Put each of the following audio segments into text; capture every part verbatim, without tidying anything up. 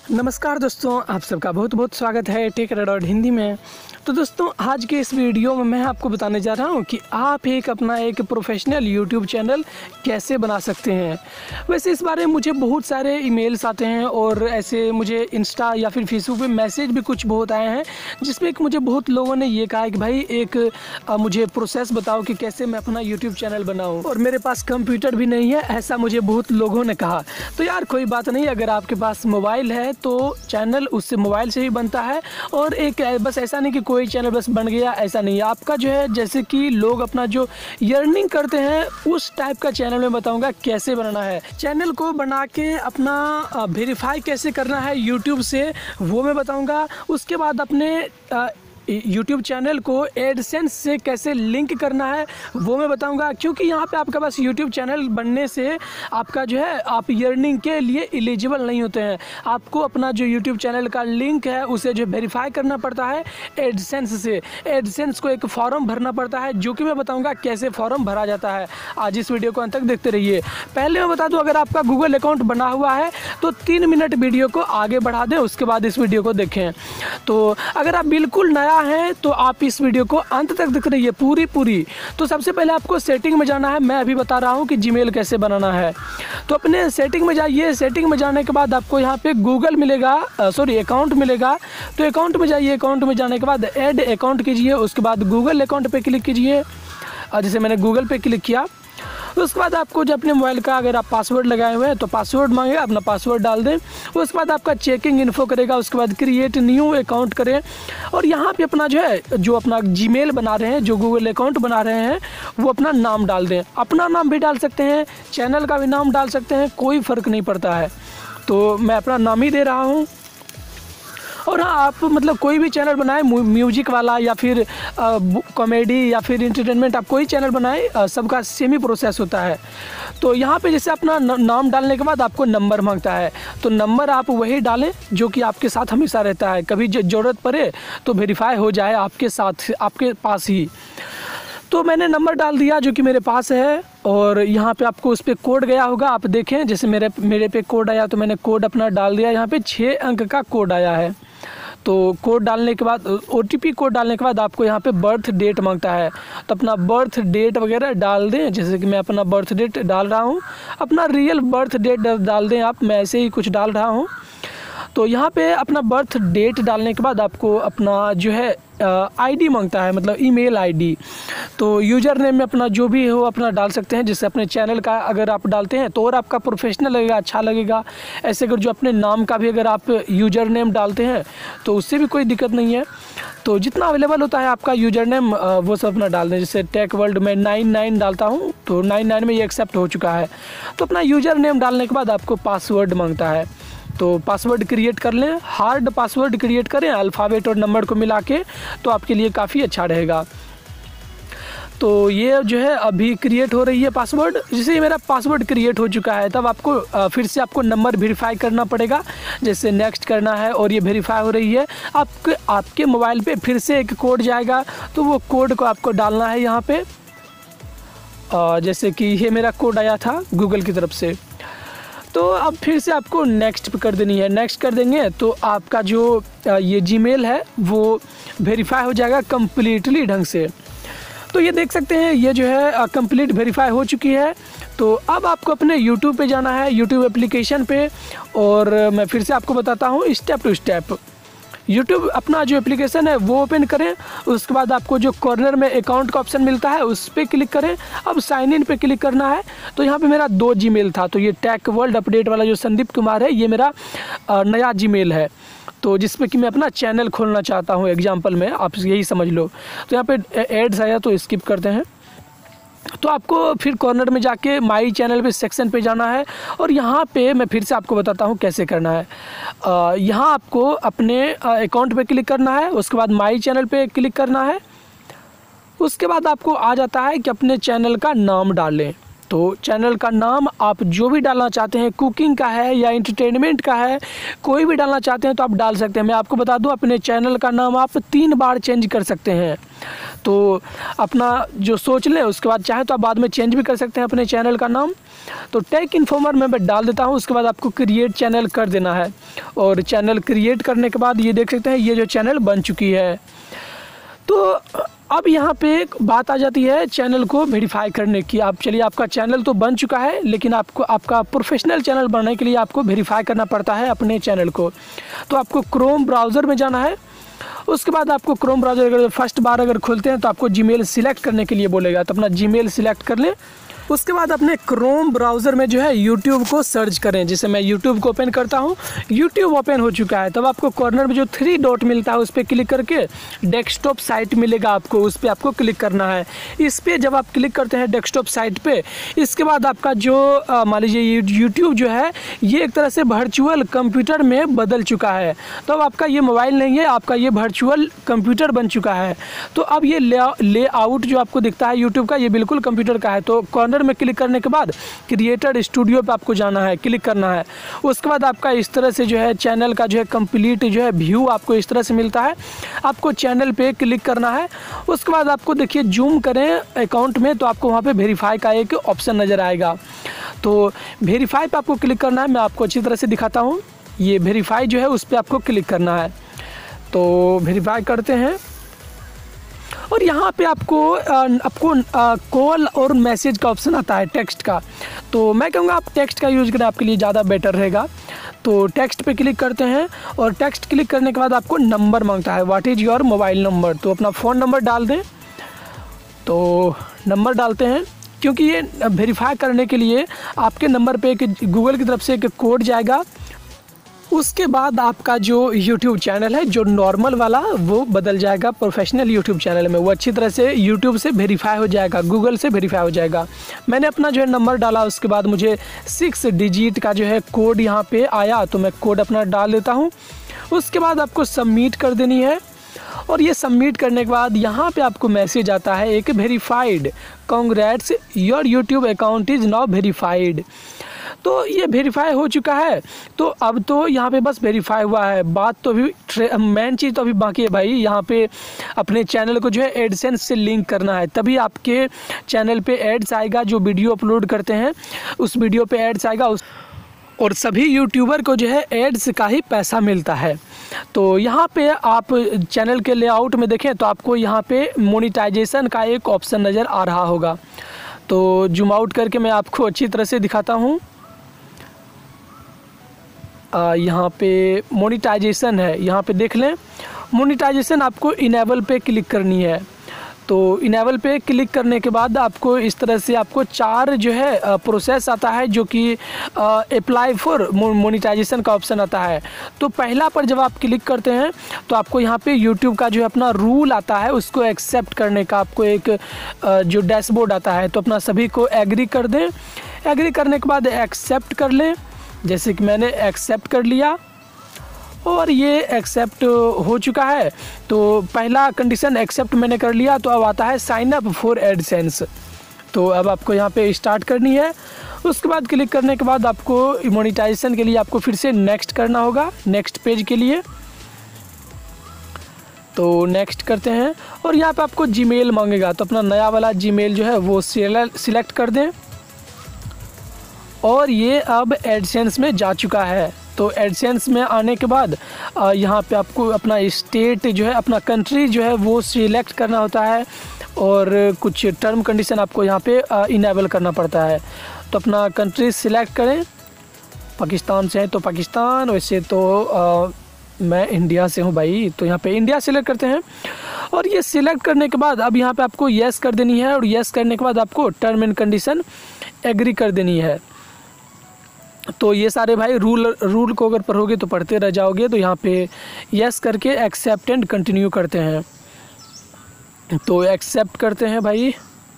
नमस्कार दोस्तों, आप सबका बहुत बहुत स्वागत है टेक डॉट हिंदी में। तो दोस्तों, आज के इस वीडियो में मैं आपको बताने जा रहा हूं कि आप एक अपना एक प्रोफेशनल यूट्यूब चैनल कैसे बना सकते हैं। वैसे इस बारे में मुझे बहुत सारे ईमेल्स आते हैं और ऐसे मुझे इंस्टा या फिर फेसबुक पे मैसेज भी कुछ बहुत आए हैं, जिसमें एक मुझे बहुत लोगों ने ये कहा कि भाई एक आ, मुझे प्रोसेस बताओ कि कैसे मैं अपना यूट्यूब चैनल बनाऊँ, और मेरे पास कंप्यूटर भी नहीं है, ऐसा मुझे बहुत लोगों ने कहा। तो यार कोई बात नहीं, अगर आपके पास मोबाइल है तो चैनल उससे मोबाइल से ही बनता है। और एक बस ऐसा नहीं कि कोई चैनल बस बन गया, ऐसा नहीं है। आपका जो है जैसे कि लोग अपना जो अर्निंग करते हैं उस टाइप का चैनल मैं बताऊंगा कैसे बनाना है। चैनल को बना के अपना वेरीफाई कैसे करना है यूट्यूब से, वो मैं बताऊंगा। उसके बाद अपने आ, यूट्यूब चैनल को एडसेंस से कैसे लिंक करना है वो मैं बताऊंगा, क्योंकि यहाँ पे आपका बस यूट्यूब चैनल बनने से आपका जो है आप अर्निंग के लिए एलिजिबल नहीं होते हैं। आपको अपना जो यूट्यूब चैनल का लिंक है उसे जो वेरीफाई करना पड़ता है एडसेंस से। एडसेंस को एक फॉर्म भरना पड़ता है, जो कि मैं बताऊँगा कैसे फॉर्म भरा जाता है। आज इस वीडियो को अंत तक देखते रहिए। पहले मैं बता दूँ, अगर आपका गूगल अकाउंट बना हुआ है तो तीन मिनट वीडियो को आगे बढ़ा दें, उसके बाद इस वीडियो को देखें। तो अगर आप बिल्कुल नया है तो आप इस वीडियो को अंत तक देख रहिए पूरी पूरी। तो सबसे पहले आपको सेटिंग में जाना है। मैं अभी बता रहा हूं कि जीमेल कैसे बनाना है। तो अपने सेटिंग में जाइए। सेटिंग में जाने के बाद आपको यहां पे गूगल मिलेगा, सॉरी अकाउंट मिलेगा। तो अकाउंट में जाइए। अकाउंट में जाने के बाद ऐड अकाउंट कीजिए। उसके बाद गूगल अकाउंट पे क्लिक कीजिए। जैसे मैंने गूगल पे क्लिक किया, उसके बाद आपको जो अपने मोबाइल का अगर आप पासवर्ड लगाए हुए हैं तो पासवर्ड मांगेगा, अपना पासवर्ड डाल दें। उसके बाद आपका चेकिंग इन्फो करेगा। उसके बाद क्रिएट न्यू अकाउंट करें और यहाँ पे अपना जो है जो अपना जीमेल बना रहे हैं, जो गूगल अकाउंट बना रहे हैं, वो अपना नाम डाल दें। अपना नाम भी डाल सकते हैं, चैनल का भी नाम डाल सकते हैं, कोई फ़र्क नहीं पड़ता है। तो मैं अपना नाम ही दे रहा हूँ। और हाँ, आप मतलब कोई भी चैनल बनाएं, म्यूजिक वाला या फिर कॉमेडी या फिर इंटरटेनमेंट, आप कोई चैनल बनाएं, सबका सेम ही प्रोसेस होता है। तो यहाँ पे जैसे अपना नाम डालने के बाद आपको नंबर मांगता है, तो नंबर आप वही डालें जो कि आपके साथ हमेशा रहता है। कभी ज़रूरत पड़े तो वेरीफाई हो जाए आपके साथ, आपके पास ही। तो मैंने नंबर डाल दिया जो कि मेरे पास है, और यहाँ पे आपको उस पर कोड गया होगा, आप देखें। जैसे मेरे मेरे पे कोड आया तो मैंने कोड अपना डाल दिया। यहाँ पे छः अंक का कोड आया है। तो कोड डालने के बाद ओ टी पी कोड डालने के बाद आपको यहाँ पे बर्थ डेट मांगता है, तो अपना बर्थ डेट वगैरह डाल दें। जैसे कि मैं अपना बर्थ डेट डाल रहा हूँ, अपना रियल बर्थ डेट डाल दें आप। मैं ऐसे ही कुछ डाल रहा हूँ। तो यहाँ पे अपना बर्थ डेट डालने के बाद आपको अपना जो है आईडी मांगता है, मतलब ईमेल आईडी। तो यूज़र नेम में अपना जो भी हो अपना डाल सकते हैं। जैसे अपने चैनल का अगर आप डालते हैं तो और आपका प्रोफेशनल लगेगा, अच्छा लगेगा। ऐसे अगर जो अपने नाम का भी अगर आप यूज़र नेम डालते हैं तो उससे भी कोई दिक्कत नहीं है। तो जितना अवेलेबल होता है आपका यूज़र नेम वो सब अपना डाल दें। जैसे टेक वर्ल्ड में नाइन नाइन डालता हूँ, तो नाइन नाइन में ये एक्सेप्ट हो चुका है। तो अपना यूज़र नेम डालने के बाद आपको पासवर्ड मांगता है, तो पासवर्ड क्रिएट कर लें। हार्ड पासवर्ड क्रिएट करें अल्फ़ाबेट और नंबर को मिला के, तो आपके लिए काफ़ी अच्छा रहेगा। तो ये जो है अभी क्रिएट हो रही है पासवर्ड। जैसे ये मेरा पासवर्ड क्रिएट हो चुका है, तब आपको फिर से आपको नंबर वेरीफाई करना पड़ेगा। जैसे नेक्स्ट करना है और ये वेरीफाई हो रही है। आपके आपके मोबाइल पे फिर से एक कोड जाएगा, तो वो कोड को आपको डालना है यहाँ पे। जैसे कि ये मेरा कोड आया था गूगल की तरफ से, तो अब फिर से आपको नेक्स्ट कर देनी है। नेक्स्ट कर देंगे तो आपका जो ये जीमेल है वो वेरीफाई हो जाएगा कंप्लीटली ढंग से। तो ये देख सकते हैं, ये जो है कंप्लीट वेरीफाई हो चुकी है। तो अब आपको अपने यूट्यूब पे जाना है, यूट्यूब एप्लीकेशन पे। और मैं फिर से आपको बताता हूँ स्टेप टू स्टेप। यूट्यूब अपना जो एप्लीकेशन है वो ओपन करें। उसके बाद आपको जो कॉर्नर में अकाउंट का ऑप्शन मिलता है उस पर क्लिक करें। अब साइन इन पे क्लिक करना है। तो यहाँ पे मेरा दो जीमेल था, तो ये टेक वर्ल्ड अपडेट वाला जो संदीप कुमार है, ये मेरा नया जीमेल है, तो जिसपे कि मैं अपना चैनल खोलना चाहता हूँ। एग्जाम्पल में आप यही समझ लो। तो यहाँ पे एड्स आया तो स्किप करते हैं। तो आपको फिर कॉर्नर में जाके माई चैनल पे सेक्शन पे जाना है, और यहाँ पे मैं फिर से आपको बताता हूँ कैसे करना है। आ, यहाँ आपको अपने अकाउंट पे क्लिक करना है। उसके बाद माई चैनल पे क्लिक करना है। उसके बाद आपको आ जाता है कि अपने चैनल का नाम डालें। तो चैनल का नाम आप जो भी डालना चाहते हैं, कुकिंग का है या एंटरटेनमेंट का है, कोई भी डालना चाहते हैं तो आप डाल सकते हैं। मैं आपको बता दूं, अपने चैनल का नाम आप तीन बार चेंज कर सकते हैं। तो अपना जो सोच लें, उसके बाद चाहे तो आप बाद में चेंज भी कर सकते हैं अपने चैनल का नाम। तो टेक इन्फॉर्मर मैं डाल देता हूं, उसके बाद आपको क्रिएट चैनल कर देना है। और चैनल क्रिएट करने के बाद ये देख सकते हैं, ये जो चैनल बन चुकी है। तो अब यहाँ पे एक बात आ जाती है चैनल को वेरीफाई करने की। आप चलिए, आपका चैनल तो बन चुका है, लेकिन आपको आपका प्रोफेशनल चैनल बनने के लिए आपको वेरीफाई करना पड़ता है अपने चैनल को। तो आपको क्रोम ब्राउज़र में जाना है। उसके बाद आपको क्रोम ब्राउज़र अगर फर्स्ट बार अगर खोलते हैं तो आपको जीमेल सिलेक्ट करने के लिए बोलेगा, तो अपना जीमेल सिलेक्ट कर लें। उसके बाद अपने क्रोम ब्राउज़र में जो है यूट्यूब को सर्च करें। जैसे मैं यूट्यूब को ओपन करता हूँ, यूट्यूब ओपन हो चुका है। तब आपको कॉर्नर में जो थ्री डॉट मिलता है उस पर क्लिक करके डेस्कटॉप साइट मिलेगा आपको, उस पर आपको क्लिक करना है। इस पर जब आप क्लिक करते हैं डेस्कटॉप साइट पे, इसके बाद आपका जो मान लीजिए यूट्यूब जो है ये एक तरह से वर्चुअल कंप्यूटर में बदल चुका है। तो अब आपका ये मोबाइल नहीं है, आपका ये वर्चुअल कंप्यूटर बन चुका है। तो अब ये लेआउट जो आपको दिखता है यूट्यूब का, ये बिल्कुल कंप्यूटर का है। तो कॉर्नर में क्लिक करने के बाद क्रिएटर स्टूडियो पे आपको जाना है, क्लिक करना है। उसके बाद आपका इस तरह से जो है चैनल का जो है कंप्लीट जो है व्यू आपको इस तरह से मिलता है। आपको चैनल पे क्लिक करना है। उसके बाद आपको देखिए जूम करें अकाउंट में तो आपको वहाँ पे वेरीफाई का एक ऑप्शन नज़र आएगा। तो वेरीफाई पे आपको क्लिक करना है। मैं आपको अच्छी तरह से दिखाता हूँ। ये वेरीफाई जो है उस पर आपको क्लिक करना है। तो वेरीफाई करते हैं और यहाँ पे आपको आपको कॉल और मैसेज का ऑप्शन आता है, टेक्स्ट का। तो मैं कहूँगा आप टेक्स्ट का यूज़ करें, आपके लिए ज़्यादा बेटर रहेगा। तो टेक्स्ट पे क्लिक करते हैं और टेक्स्ट क्लिक करने के बाद आपको नंबर मांगता है, what is your mobile number. तो अपना फ़ोन नंबर डाल दें। तो नंबर डालते हैं, क्योंकि ये वेरीफाई करने के लिए आपके नंबर पे एक गूगल की तरफ से एक कोड जाएगा। उसके बाद आपका जो यूट्यूब चैनल है जो नॉर्मल वाला, वो बदल जाएगा प्रोफेशनल यूट्यूब चैनल में। वो अच्छी तरह से यूट्यूब से वेरीफाई हो जाएगा, गूगल से वेरीफाई हो जाएगा। मैंने अपना जो है नंबर डाला, उसके बाद मुझे सिक्स डिजिट का जो है कोड यहाँ पे आया, तो मैं कोड अपना डाल देता हूँ। उसके बाद आपको सबमिट कर देनी है। और ये सबमिट करने के बाद यहाँ पे आपको मैसेज आता है एक, verified, congrats your YouTube account is now verified. तो ये वेरीफाई हो चुका है। तो अब तो यहाँ पे बस वेरीफाई हुआ है, बात तो अभी मेन चीज़ तो अभी बाकी है भाई। यहाँ पे अपने चैनल को जो है एडसेंस से लिंक करना है, तभी आपके चैनल पे एड्स आएगा। जो वीडियो अपलोड करते हैं उस वीडियो पे एड्स आएगा उस और सभी यूट्यूबर को जो है एड्स का ही पैसा मिलता है। तो यहाँ पे आप चैनल के लेआउट में देखें तो आपको यहाँ पे मोनेटाइजेशन का एक ऑप्शन नज़र आ रहा होगा। तो जूम आउट करके मैं आपको अच्छी तरह से दिखाता हूँ। यहाँ पे मोनेटाइजेशन है, यहाँ पे देख लें। मोनेटाइजेशन आपको इनेबल पे क्लिक करनी है। तो इनेबल पे क्लिक करने के बाद आपको इस तरह से आपको चार जो है प्रोसेस आता है, जो कि अप्लाई फॉर मोनेटाइजेशन का ऑप्शन आता है। तो पहला पर जब आप क्लिक करते हैं तो आपको यहाँ पे यूट्यूब का जो अपना रूल आता है उसको एक्सेप्ट करने का आपको एक जो डैशबोर्ड आता है। तो अपना सभी को एग्री कर दें। एग्री करने के बाद एक्सेप्ट कर लें, जैसे कि मैंने एक्सेप्ट कर लिया और ये एक्सेप्ट हो चुका है। तो पहला कंडीशन एक्सेप्ट मैंने कर लिया। तो अब आता है साइन अप फॉर एडसेंस। तो अब आपको यहाँ पे स्टार्ट करनी है। उसके बाद क्लिक करने के बाद आपको मोनेटाइजेशन के लिए आपको फिर से नेक्स्ट करना होगा, नेक्स्ट पेज के लिए। तो नेक्स्ट करते हैं और यहाँ पे आपको जीमेल मांगेगा। तो अपना नया वाला जीमेल जो है वो सिलेक्ट कर दें और ये अब एडसेंस में जा चुका है। तो एडसेंस में आने के बाद यहाँ पे आपको अपना स्टेट जो है, अपना कंट्री जो है वो सिलेक्ट करना होता है और कुछ टर्म कंडीशन आपको यहाँ पे इनेबल करना पड़ता है। तो अपना कंट्री सिलेक्ट करें। पाकिस्तान से है तो पाकिस्तान, वैसे तो आ, मैं इंडिया से हूँ भाई, तो यहाँ पे इंडिया सिलेक्ट करते हैं। और ये सिलेक्ट करने के बाद अब यहाँ पे आपको येस कर देनी है और येस करने के बाद आपको टर्म एंड कंडीशन एग्री कर देनी है। तो ये सारे भाई रूल रूल को अगर पढ़ोगे तो पढ़ते रह जाओगे। तो यहाँ पे यस करके एक्सेप्ट एंड कंटिन्यू करते हैं। तो एक्सेप्ट करते हैं भाई।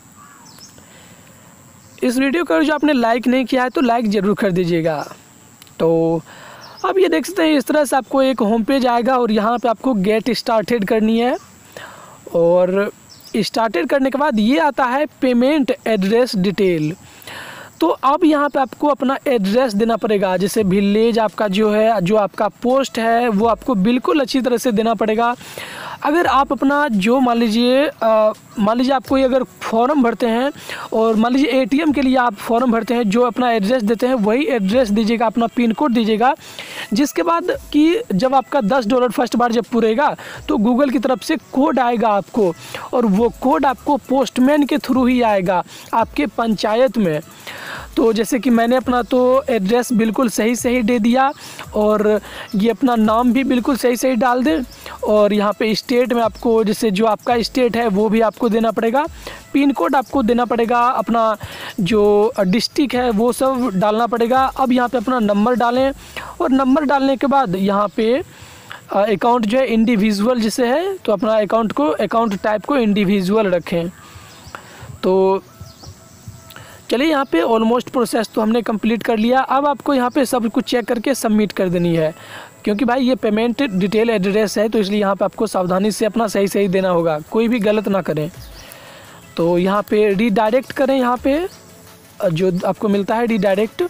इस वीडियो को जो आपने लाइक नहीं किया है तो लाइक ज़रूर कर दीजिएगा। तो अब ये देख सकते हैं इस तरह से आपको एक होम पेज आएगा और यहाँ पे आपको गेट स्टार्टेड करनी है। और स्टार्टेड करने के बाद ये आता है पेमेंट एड्रेस डिटेल। तो अब यहाँ पे आपको अपना एड्रेस देना पड़ेगा, जैसे विलेज आपका जो है, जो आपका पोस्ट है वो आपको बिल्कुल अच्छी तरह से देना पड़ेगा। अगर आप अपना जो मान लीजिए मान लीजिए आप कोई अगर फॉर्म भरते हैं और मान लीजिए एटीएम के लिए आप फॉर्म भरते हैं, जो अपना एड्रेस देते हैं वही एड्रेस दीजिएगा, अपना पिन कोड दीजिएगा। जिसके बाद कि जब आपका दस डॉलर फर्स्ट बार जब पूरेगा तो गूगल की तरफ से कोड आएगा आपको, और वो कोड आपको पोस्टमैन के थ्रू ही आएगा आपके पंचायत में। तो जैसे कि मैंने अपना तो एड्रेस बिल्कुल सही सही दे दिया, और ये अपना नाम भी बिल्कुल सही सही डाल दें, और यहाँ पे स्टेट में आपको जैसे जो आपका स्टेट है वो भी आपको देना पड़ेगा, पिन कोड आपको देना पड़ेगा, अपना जो डिस्ट्रिक्ट है वो सब डालना पड़ेगा। अब यहाँ पे अपना नंबर डालें, और नंबर डालने के बाद यहाँ पे अकाउंट जो है इंडिविजुअल जैसे है तो अपना अकाउंट को अकाउंट टाइप को इंडिविजुअल रखें। तो चलिए यहाँ पे ऑलमोस्ट प्रोसेस तो हमने कंप्लीट कर लिया। अब आपको यहाँ पे सब कुछ चेक करके सबमिट कर देनी है, क्योंकि भाई ये पेमेंट डिटेल एड्रेस है तो इसलिए यहाँ पे आपको सावधानी से अपना सही सही देना होगा, कोई भी गलत ना करें। तो यहाँ पे रीडायरेक्ट करें, यहाँ पे जो आपको मिलता है रीडायरेक्ट,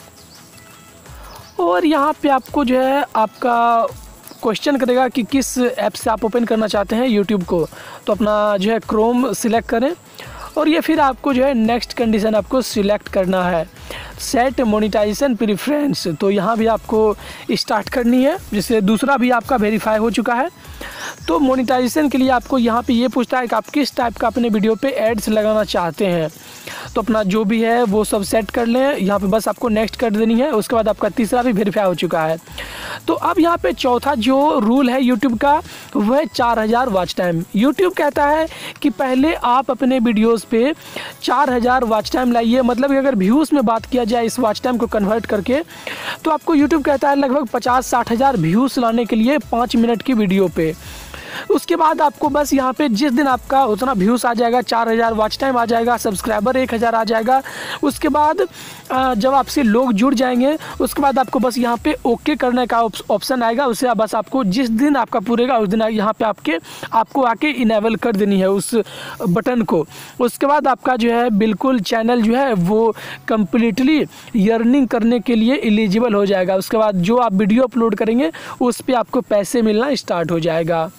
और यहाँ पे आपको जो है आपका क्वेश्चन करेगा कि किस ऐप से आप ओपन करना चाहते हैं यूट्यूब को। तो अपना जो है क्रोम सिलेक्ट करें, और ये फिर आपको जो है नेक्स्ट कंडीशन आपको सिलेक्ट करना है, सेट मोनेटाइजेशन प्रेफरेंस। तो यहाँ भी आपको स्टार्ट करनी है, जिससे दूसरा भी आपका वेरीफाई हो चुका है। तो मोनेटाइजेशन के लिए आपको यहाँ पे ये पूछता है कि आप किस टाइप का अपने वीडियो पे एड्स लगाना चाहते हैं। तो अपना जो भी है वो सब सेट कर लें, यहाँ पे बस आपको नेक्स्ट कर देनी है। उसके बाद आपका तीसरा भी वेरीफाई हो चुका है। तो अब यहाँ पे चौथा जो रूल है यूट्यूब का वह है चार हज़ार वॉच टाइम। यूट्यूब कहता है कि पहले आप अपने वीडियोस पे चार हज़ार वॉच टाइम लाइए, मतलब कि अगर व्यूज़ में बात किया जाए इस वॉच टाइम को कन्वर्ट करके, तो आपको यूट्यूब कहता है लगभग पचास साठ हज़ार व्यूज़ लाने के लिए पाँच मिनट की वीडियो पे। उसके बाद आपको बस यहाँ पे जिस दिन आपका उतना व्यूज़ आ जाएगा, चार हज़ार वॉच टाइम आ जाएगा, सब्सक्राइबर एक हज़ार आ जाएगा, उसके बाद जब आपसे लोग जुड़ जाएंगे उसके बाद आपको बस यहाँ पे ओके करने का ऑप्शन आएगा। उससे बस आपको जिस दिन आपका पूरेगा उस दिन यहाँ पे आपके आपको आके इनेबल कर देनी है उस बटन को। उसके बाद आपका जो है बिल्कुल चैनल जो है वो कम्प्लीटली अर्निंग करने के लिए एलिजिबल हो जाएगा। उसके बाद जो आप वीडियो अपलोड करेंगे उस पर आपको पैसे मिलना स्टार्ट हो जाएगा।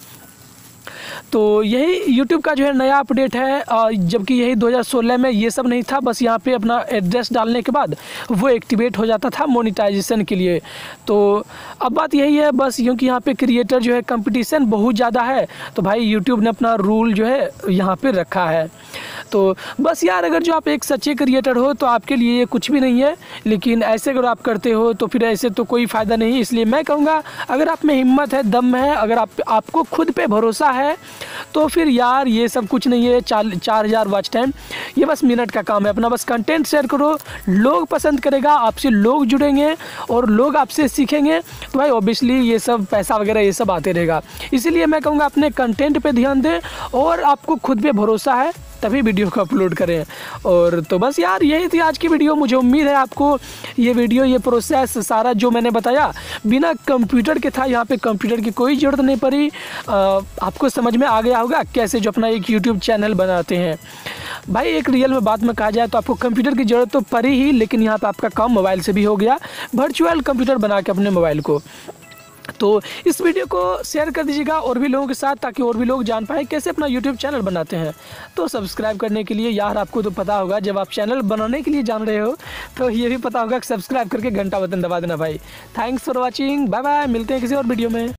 तो यही YouTube का जो है नया अपडेट है, जबकि यही दो हज़ार सोलह में ये सब नहीं था। बस यहाँ पे अपना एड्रेस डालने के बाद वो एक्टिवेट हो जाता था मोनेटाइजेशन के लिए। तो अब बात यही है बस, क्योंकि यहाँ पे क्रिएटर जो है कंपटीशन बहुत ज़्यादा है, तो भाई YouTube ने अपना रूल जो है यहाँ पे रखा है। तो बस यार, अगर जो आप एक सच्चे क्रिएटर हो तो आपके लिए ये कुछ भी नहीं है, लेकिन ऐसे अगर आप करते हो तो फिर ऐसे तो कोई फ़ायदा नहीं। इसलिए मैं कहूँगा अगर आप में हिम्मत है, दम है, अगर आप आपको खुद पे भरोसा है तो फिर यार ये सब कुछ नहीं है। चार चार हज़ार वॉच टाइम ये बस मिनट का काम है। अपना बस कंटेंट शेयर करो, लोग पसंद करेगा, आपसे लोग जुड़ेंगे और लोग आपसे सीखेंगे, तो भाई ऑब्वियसली ये सब पैसा वगैरह ये सब आते रहेगा। इसीलिए मैं कहूँगा अपने कंटेंट पे ध्यान दें, और आपको खुद पे भरोसा है तभी वीडियो को अपलोड करें। और तो बस यार यही थी आज की वीडियो। मुझे उम्मीद है आपको ये वीडियो ये प्रोसेस सारा जो मैंने बताया बिना कंप्यूटर के था, यहाँ पे कंप्यूटर की कोई ज़रूरत नहीं पड़ी। आ, आपको समझ में आ गया होगा कैसे जो अपना एक यूट्यूब चैनल बनाते हैं। भाई एक रियल में बात में कहा जाए तो आपको कंप्यूटर की ज़रूरत तो पड़ी ही, लेकिन यहाँ पर आपका काम मोबाइल से भी हो गया, वर्चुअल कंप्यूटर बना के अपने मोबाइल को। तो इस वीडियो को शेयर कर दीजिएगा और भी लोगों के साथ, ताकि और भी लोग जान पाएँ कैसे अपना यूट्यूब चैनल बनाते हैं। तो सब्सक्राइब करने के लिए यार आपको तो पता होगा, जब आप चैनल बनाने के लिए जान रहे हो तो ये भी पता होगा कि सब्सक्राइब करके घंटा बटन दबा देना भाई। Thanks for watching, bye bye, मिलते हैं किसी और वीडियो में।